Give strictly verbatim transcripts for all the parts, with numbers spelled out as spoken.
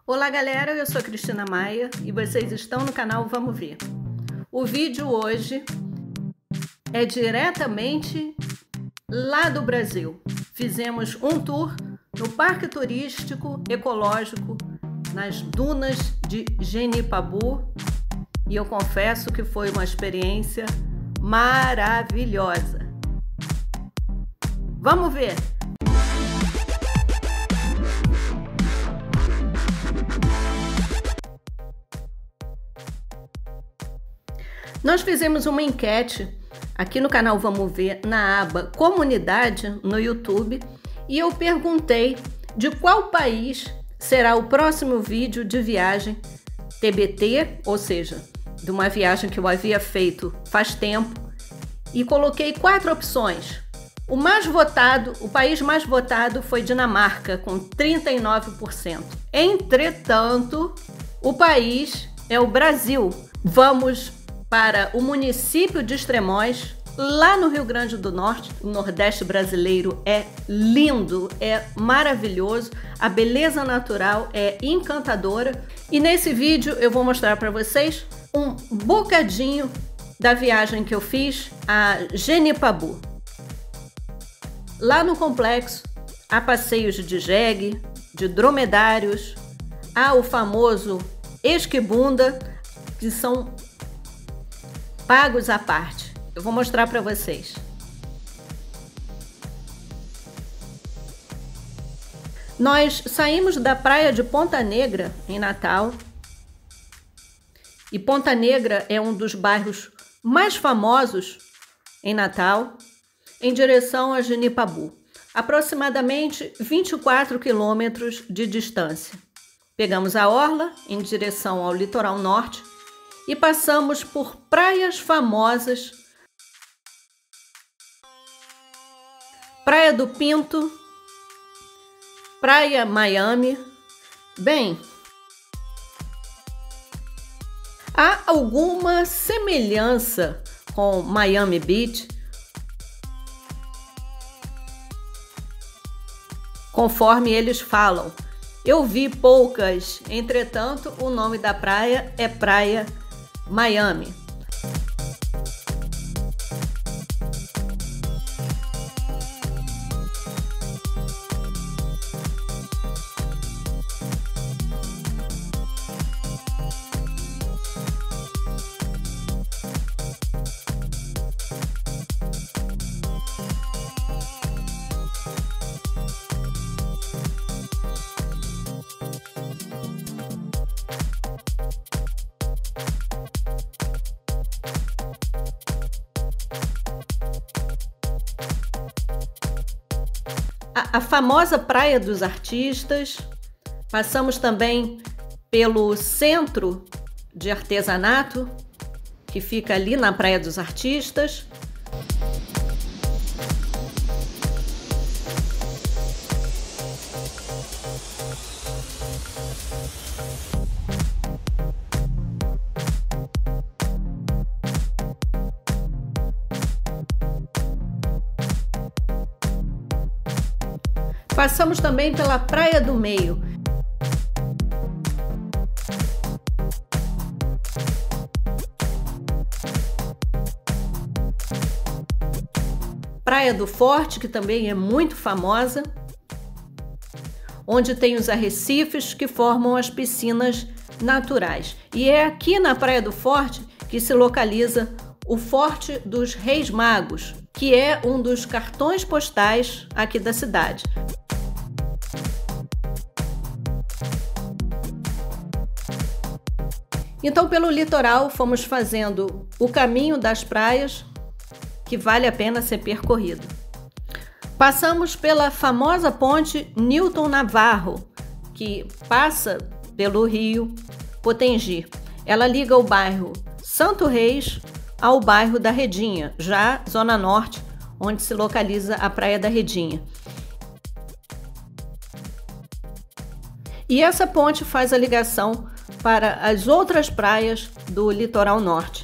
Olá galera, eu sou a Cristina Maia e vocês estão no canal Vamos Ver. O vídeo hoje é diretamente lá do Brasil. Fizemos um tour no Parque Turístico Ecológico nas dunas de Genipabu e eu confesso que foi uma experiência maravilhosa. Vamos ver! Nós fizemos uma enquete aqui no canal Vamos Ver, na aba Comunidade, no YouTube, e eu perguntei de qual país será o próximo vídeo de viagem T B T, ou seja, de uma viagem que eu havia feito faz tempo, e coloquei quatro opções. O mais votado, o país mais votado foi Dinamarca, com trinta e nove por cento. Entretanto, o país é o Brasil. Vamos para o município de Extremóis, lá no Rio Grande do Norte. O Nordeste brasileiro é lindo, é maravilhoso, a beleza natural é encantadora. E nesse vídeo eu vou mostrar para vocês um bocadinho da viagem que eu fiz a Genipabu. Lá no complexo há passeios de jegue, de dromedários, há o famoso esquibunda, que são pagos à parte. Eu vou mostrar para vocês. Nós saímos da praia de Ponta Negra, em Natal, e Ponta Negra é um dos bairros mais famosos em Natal, em direção a Genipabu, aproximadamente vinte e quatro quilômetros de distância. Pegamos a orla em direção ao litoral norte e passamos por praias famosas, Praia do Pinto, Praia Miami. Bem, há alguma semelhança com Miami Beach, conforme eles falam. Eu vi poucas, entretanto, o nome da praia é Praia Miami. A, a famosa Praia dos Artistas. Passamos também pelo Centro de Artesanato, que fica ali na Praia dos Artistas. Passamos também pela Praia do Meio. Praia do Forte, que também é muito famosa, onde tem os arrecifes que formam as piscinas naturais. E é aqui na Praia do Forte que se localiza o Forte dos Reis Magos, que é um dos cartões postais aqui da cidade. Então, pelo litoral, fomos fazendo o caminho das praias, que vale a pena ser percorrido. Passamos pela famosa ponte Newton Navarro, que passa pelo rio Potengi. Ela liga o bairro Santo Reis ao bairro da Redinha, já zona norte, onde se localiza a Praia da Redinha. E essa ponte faz a ligação para as outras praias do litoral norte.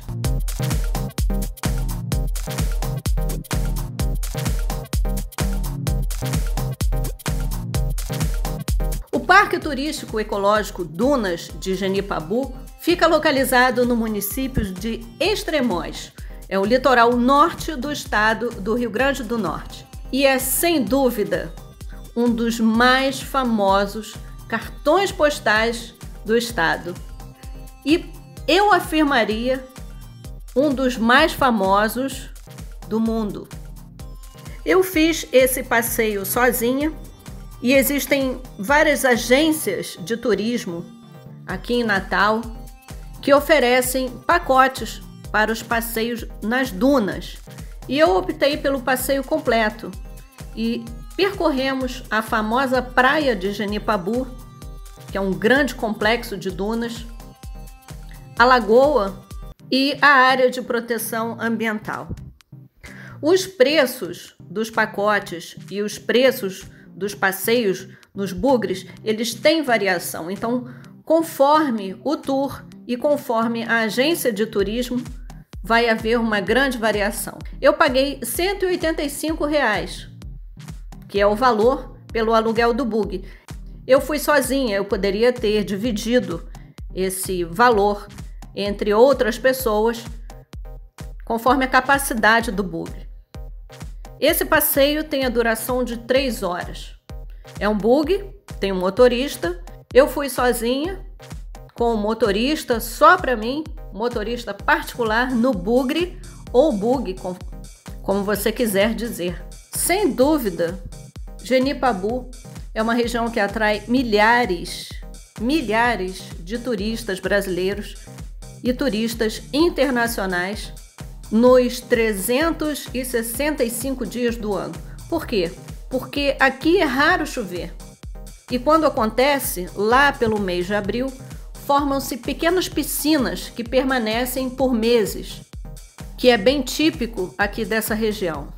Parque turístico ecológico Dunas de Genipabu fica localizado no município de Extremóis. É o litoral norte do estado do Rio Grande do Norte. E é, sem dúvida, um dos mais famosos cartões postais do estado. E eu afirmaria um dos mais famosos do mundo. Eu fiz esse passeio sozinha e existem várias agências de turismo aqui em Natal que oferecem pacotes para os passeios nas dunas. E eu optei pelo passeio completo e percorremos a famosa praia de Genipabu, que é um grande complexo de dunas, a lagoa e a área de proteção ambiental. Os preços dos pacotes e os preços dos passeios nos bugres, eles têm variação. Então, conforme o tour e conforme a agência de turismo, vai haver uma grande variação. Eu paguei cento e oitenta e cinco reais, que é o valor pelo aluguel do bug. Eu fui sozinha, eu poderia ter dividido esse valor entre outras pessoas, conforme a capacidade do bug. Esse passeio tem a duração de três horas. É um bug, tem um motorista. Eu fui sozinha, com o motorista só para mim, motorista particular no bugre ou bug, como você quiser dizer. Sem dúvida, Genipabu é uma região que atrai milhares, milhares de turistas brasileiros e turistas internacionais nos trezentos e sessenta e cinco dias do ano. Por quê? Porque aqui é raro chover. E quando acontece, lá pelo mês de abril, formam-se pequenas piscinas que permanecem por meses, que é bem típico aqui dessa região.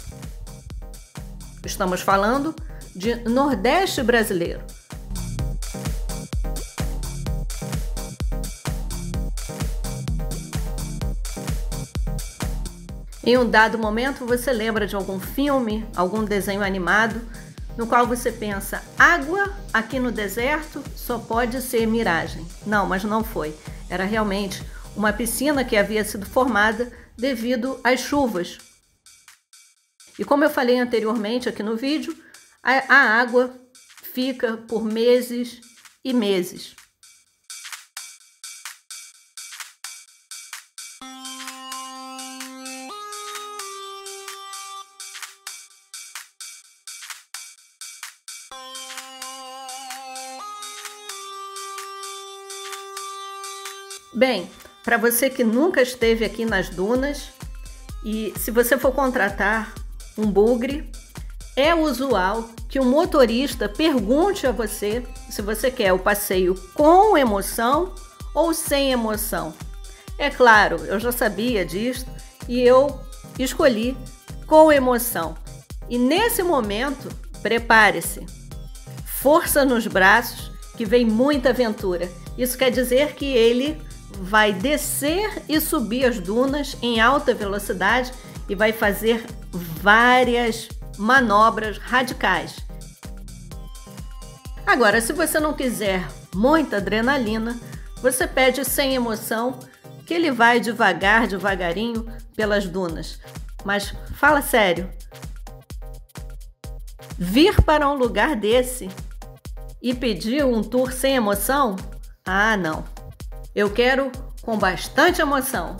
Estamos falando de Nordeste brasileiro. Em um dado momento, você lembra de algum filme, algum desenho animado, no qual você pensa, água aqui no deserto só pode ser miragem. Não, mas não foi. Era realmente uma piscina que havia sido formada devido às chuvas. E como eu falei anteriormente aqui no vídeo, a, a água fica por meses e meses. Bem, para você que nunca esteve aqui nas dunas e se você for contratar um bugre, é usual que o motorista pergunte a você se você quer o passeio com emoção ou sem emoção. É claro, eu já sabia disso e eu escolhi com emoção. E nesse momento, prepare-se. Força nos braços, que vem muita aventura. Isso quer dizer que ele vai descer e subir as dunas em alta velocidade e vai fazer várias manobras radicais. Agora, se você não quiser muita adrenalina, você pede sem emoção, que ele vai devagar, devagarinho pelas dunas. Mas fala sério, vir para um lugar desse e pedir um tour sem emoção? Ah, não. Eu quero com bastante emoção.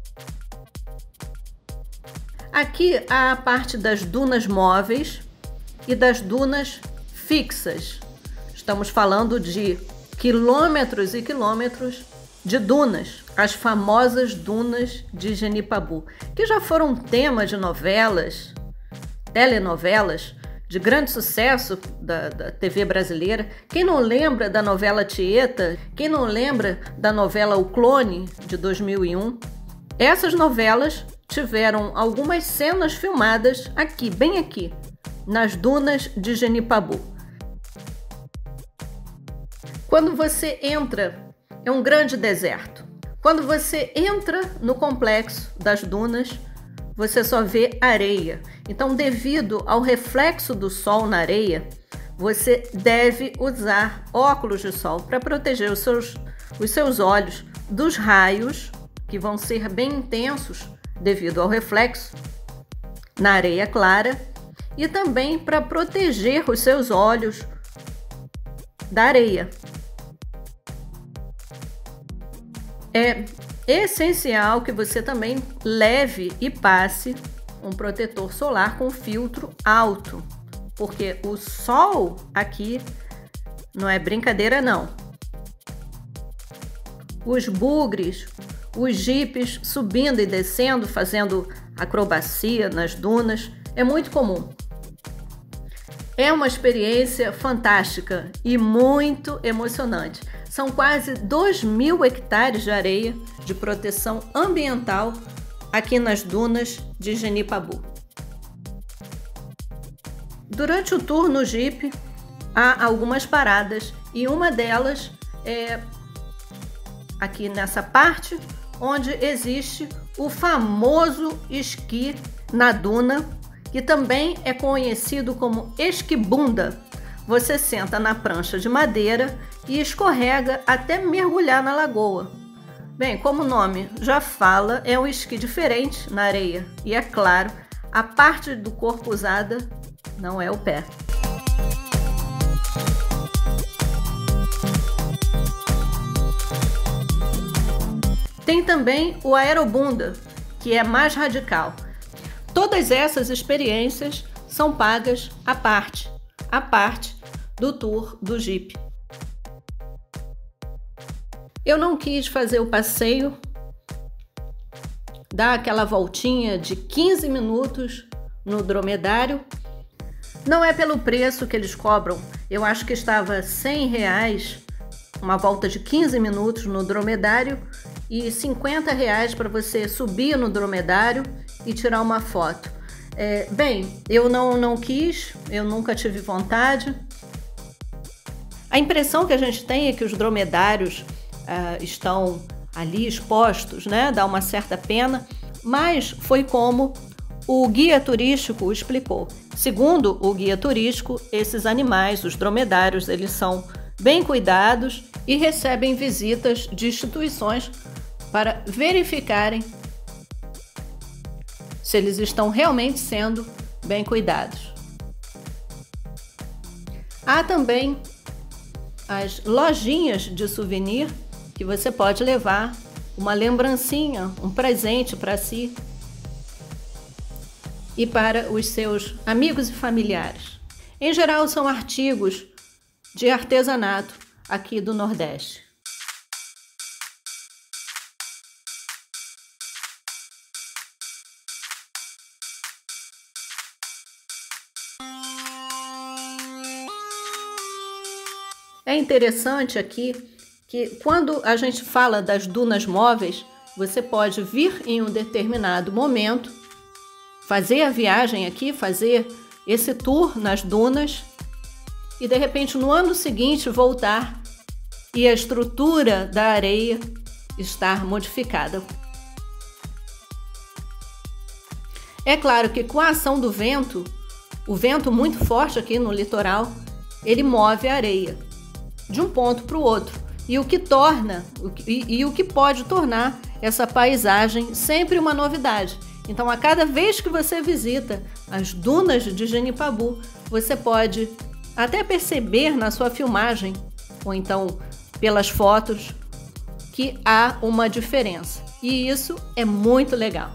Aqui há a parte das dunas móveis e das dunas fixas. Estamos falando de quilômetros e quilômetros de dunas, as famosas dunas de Genipabu, que já foram tema de novelas, telenovelas, de grande sucesso da, da T V brasileira. Quem não lembra da novela Tieta? Quem não lembra da novela O Clone, de dois mil e um? Essas novelas tiveram algumas cenas filmadas aqui, bem aqui, nas dunas de Genipabu. Quando você entra, é um grande deserto. Quando você entra no complexo das dunas, você só vê areia. Então, devido ao reflexo do sol na areia, você deve usar óculos de sol para proteger os seus, os seus olhos dos raios, que vão ser bem intensos devido ao reflexo na areia clara, e também para proteger os seus olhos da areia. É essencial que você também leve e passe um protetor solar com filtro alto, porque o sol aqui não é brincadeira não. Os bugres, os jipes subindo e descendo, fazendo acrobacia nas dunas, é muito comum. É uma experiência fantástica e muito emocionante. São quase dois mil hectares de areia de proteção ambiental aqui nas dunas de Genipabu. Durante o tour no Jeep, há algumas paradas e uma delas é aqui nessa parte onde existe o famoso esqui na duna, que também é conhecido como esquibunda. Você senta na prancha de madeira e escorrega até mergulhar na lagoa. Bem, como o nome já fala, é um esqui diferente na areia e, é claro, a parte do corpo usada não é o pé. Tem também o aerobunda, que é mais radical. Todas essas experiências são pagas à parte, à parte do tour do Jeep. Eu não quis fazer o passeio, dar aquela voltinha de quinze minutos no dromedário. Não é pelo preço que eles cobram, eu acho que estava cem reais, uma volta de quinze minutos no dromedário e cinquenta reais para você subir no dromedário e tirar uma foto. É, bem, eu não, não quis, eu nunca tive vontade. A impressão que a gente tem é que os dromedários uh, estão ali expostos, né? Dá uma certa pena, mas foi como o guia turístico explicou. Segundo o guia turístico, esses animais, os dromedários, eles são bem cuidados e recebem visitas de instituições para verificarem se eles estão realmente sendo bem cuidados. Há também as lojinhas de souvenir que você pode levar uma lembrancinha, um presente para si e para os seus amigos e familiares. Em geral, são artigos de artesanato aqui do Nordeste. É interessante aqui que quando a gente fala das dunas móveis, você pode vir em um determinado momento, fazer a viagem aqui, fazer esse tour nas dunas e de repente no ano seguinte voltar e a estrutura da areia estar modificada. É claro que com a ação do vento, o vento muito forte aqui no litoral, ele move a areia de um ponto para o outro, e o que torna e, e o que pode tornar essa paisagem sempre uma novidade. Então, a cada vez que você visita as dunas de Genipabu, você pode até perceber na sua filmagem, ou então pelas fotos, que há uma diferença. E isso é muito legal.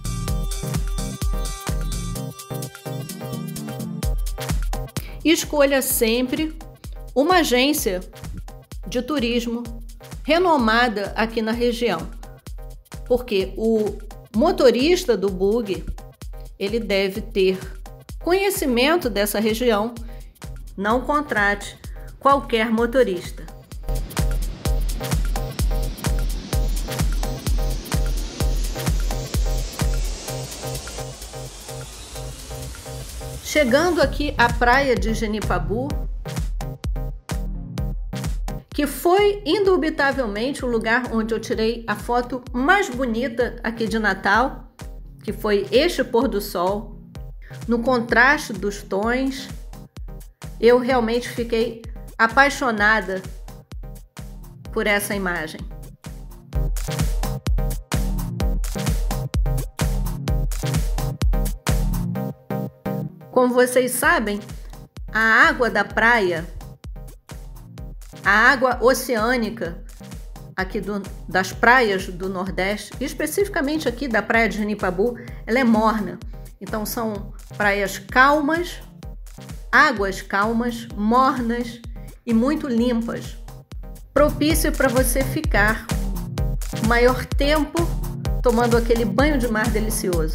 Escolha sempre uma agência de turismo renomada aqui na região, porque o motorista do bug, ele deve ter conhecimento dessa região. Não contrate qualquer motorista. Chegando aqui à praia de Genipabu, que foi indubitavelmente o lugar onde eu tirei a foto mais bonita aqui de Natal, que foi este pôr do sol, no contraste dos tons Eu realmente fiquei apaixonada por essa imagem. Como vocês sabem, a água da praia, a água oceânica aqui do, das praias do Nordeste, especificamente aqui da praia de Genipabu, ela é morna. Então são praias calmas, águas calmas, mornas e muito limpas, propício para você ficar o maior tempo tomando aquele banho de mar delicioso.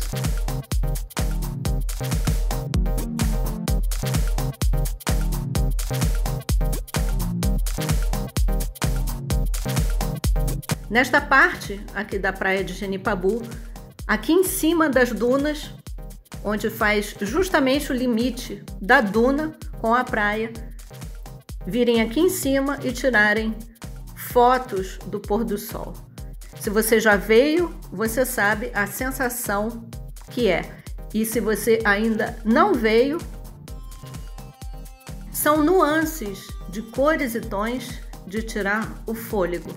Nesta parte aqui da praia de Genipabu, aqui em cima das dunas, onde faz justamente o limite da duna com a praia, virem aqui em cima e tirarem fotos do pôr do sol. Se você já veio, você sabe a sensação que é. E se você ainda não veio, são nuances de cores e tons de tirar o fôlego.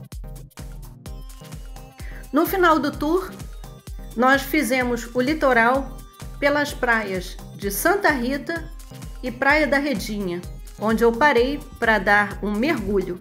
No final do tour, nós fizemos o litoral pelas praias de Santa Rita e Praia da Redinha, onde eu parei para dar um mergulho.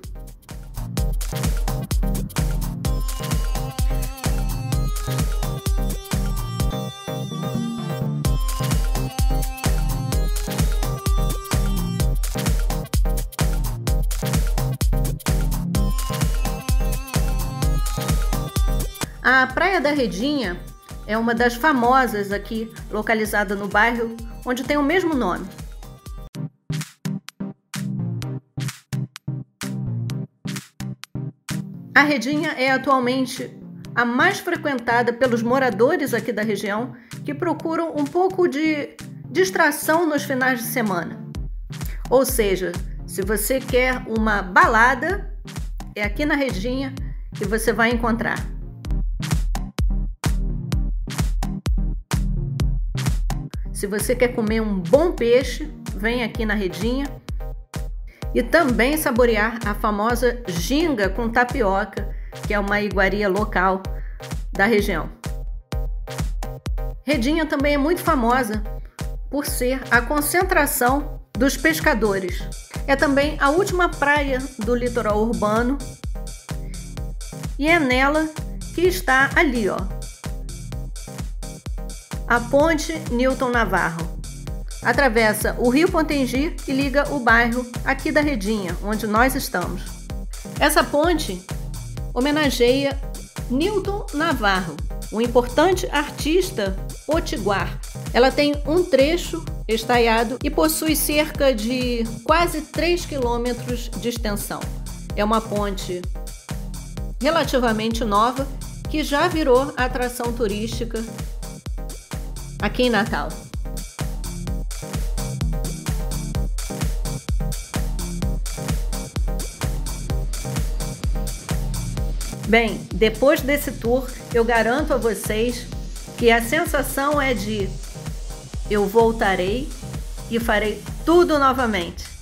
A Praia da Redinha é uma das famosas aqui, localizada no bairro onde tem o mesmo nome. A Redinha é atualmente a mais frequentada pelos moradores aqui da região que procuram um pouco de distração nos finais de semana. Ou seja, se você quer uma balada, é aqui na Redinha que você vai encontrar. Se você quer comer um bom peixe, vem aqui na Redinha. E também saborear a famosa ginga com tapioca, que é uma iguaria local da região. Redinha também é muito famosa por ser a concentração dos pescadores. É também a última praia do litoral urbano e é nela que está ali, ó, a Ponte Newton Navarro. Atravessa o Rio Potengi e liga o bairro aqui da Redinha, onde nós estamos. Essa ponte homenageia Newton Navarro, um importante artista potiguar. Ela tem um trecho estaiado e possui cerca de quase três quilômetros de extensão. É uma ponte relativamente nova que já virou atração turística aqui em Natal. Bem, depois desse tour, eu garanto a vocês que a sensação é de eu voltarei e farei tudo novamente.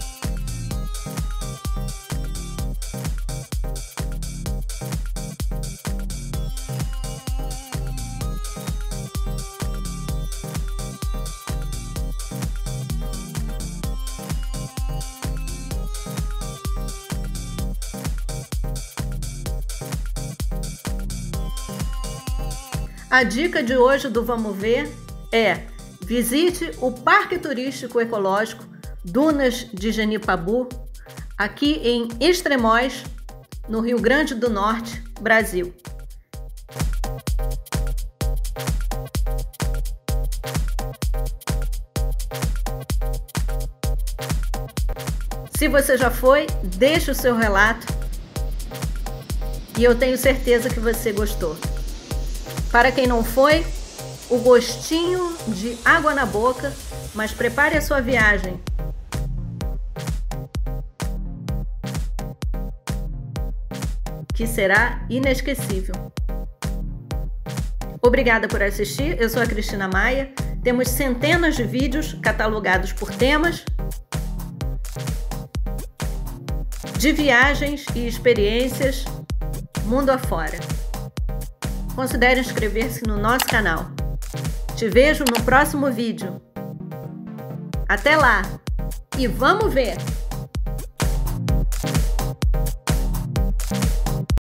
A dica de hoje do Vamos Ver é: visite o Parque Turístico Ecológico Dunas de Genipabu, aqui em Extremóis, no Rio Grande do Norte, Brasil. Se você já foi, deixe o seu relato e eu tenho certeza que você gostou. Para quem não foi, o gostinho de água na boca, mas prepare a sua viagem. Que será inesquecível. Obrigada por assistir, eu sou a Cristina Maia. Temos centenas de vídeos catalogados por temas de viagens e experiências mundo afora. Considere inscrever-se no nosso canal. Te vejo no próximo vídeo. Até lá! E vamos ver!